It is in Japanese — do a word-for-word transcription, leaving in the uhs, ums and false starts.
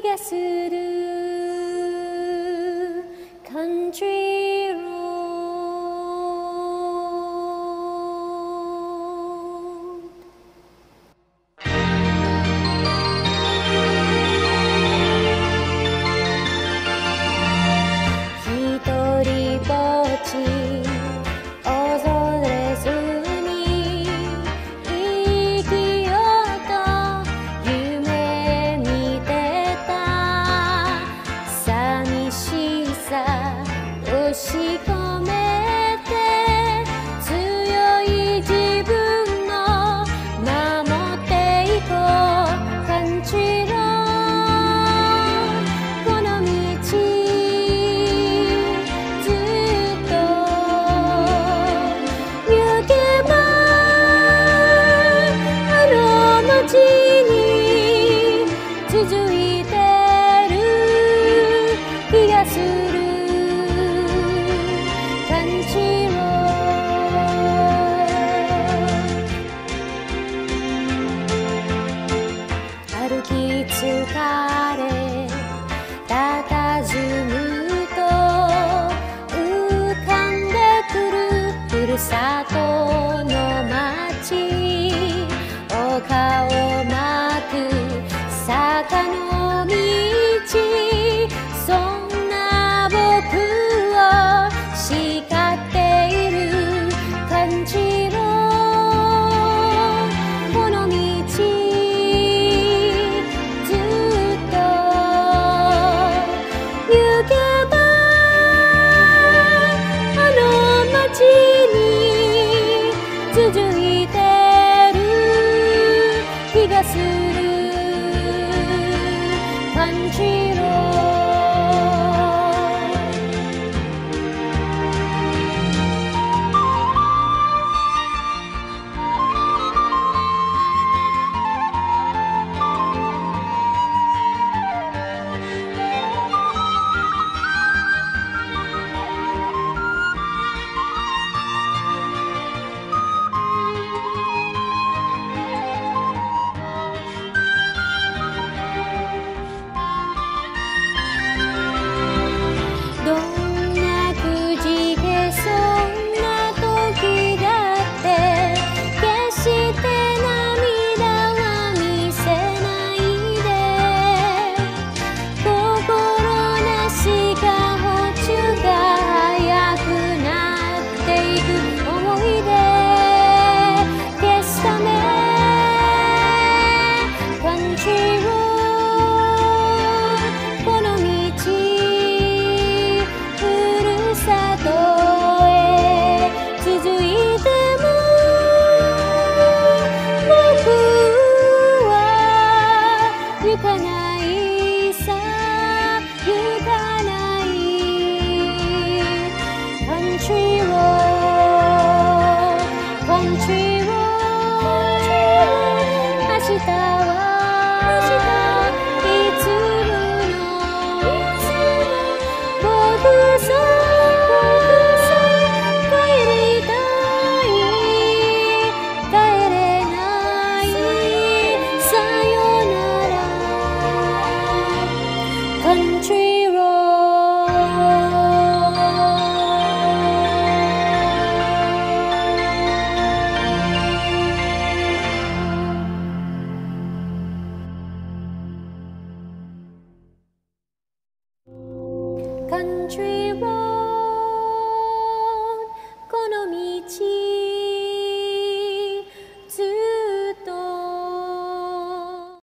がするカントリーロード。一人ぼっち恐れずに生きようと夢見てた寂しさ押し込めて強い自分の守っていこう感じろこの道ずっと行けばあの街に続いてる気がする感じろ歩き疲れ佇むと浮かんでくるふるさとの街丘を巻く坂の道そんな僕を叱っている感じろこの道ずっと行けばあの街に続いてる気がする感じろどんなくじけそんな時だって決して涙は見せないで心なしか補充が早くなっていく思い出消すため感じろこの道ふるさとへ続いても僕は行かないさ行かないカントリーローカントリーロー明日はいつもの僕さ帰りたい帰れないさよならカントリーローカントリーロー